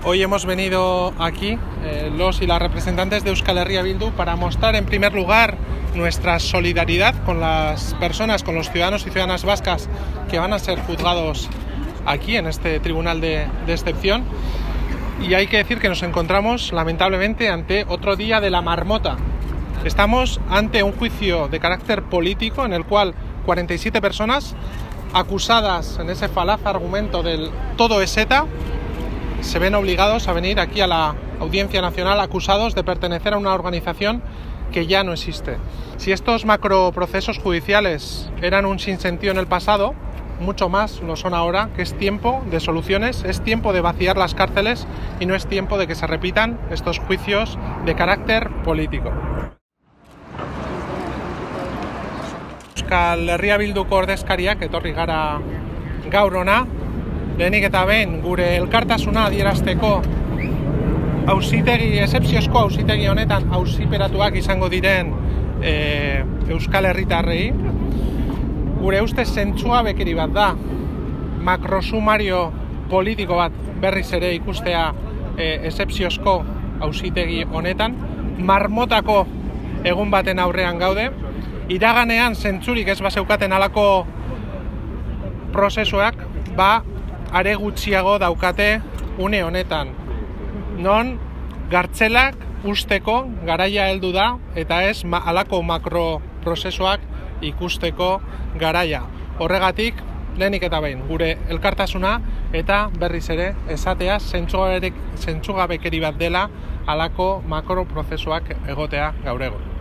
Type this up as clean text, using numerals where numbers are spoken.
Hoy hemos venido aquí, los y las representantes de Euskal Herria Bildu, para mostrar en primer lugar nuestra solidaridad con las personas, con los ciudadanos y ciudadanas vascas que van a ser juzgados aquí en este tribunal de excepción. Y hay que decir que nos encontramos lamentablemente ante otro día de la marmota. Estamos ante un juicio de carácter político en el cual 47 personas acusadas en ese falaz argumento del todo es ETA se ven obligados a venir aquí a la Audiencia Nacional acusados de pertenecer a una organización que ya no existe. Si estos macroprocesos judiciales eran un sinsentido en el pasado, mucho más lo son ahora, que es tiempo de soluciones, es tiempo de vaciar las cárceles y no es tiempo de que se repitan estos juicios de carácter político. Euskal Herria Bilduko ordezkariak etorri gara gaur hona, lehenik eta behin gure elkartasuna adierazteko exepziozko auzitegi honetan auziperatuak izango diren Euskal Herritarrei. Gure ustez zentzugabekeri bat da makrosumario politiko bat berriz ere ikustea exepziozko auzitegi honetan. Marmotako egun baten aurrean gaude. Iraganean zentzurik ez bazeukaten halako prozesuak, are gutxiago daukate une honetan. Non gartzelak usteko garaia heldu da eta ez halako makroprozesuak ikusteko garaia. Horregatik, lehenik eta behin, gure elkartasuna eta berriz ere esatea zentzugabekeri bat dela halako makroprozesuak egotea gaur egun.